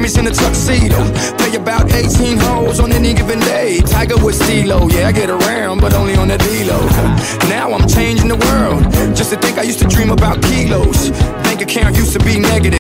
Grammys in a tuxedo. Play about 18 hoes on any given day. Tiger with Stilo, yeah, I get around, but only on the D-Lo. Now I'm changing the world, just to think I used to dream about kilos. Bank account used to be negative.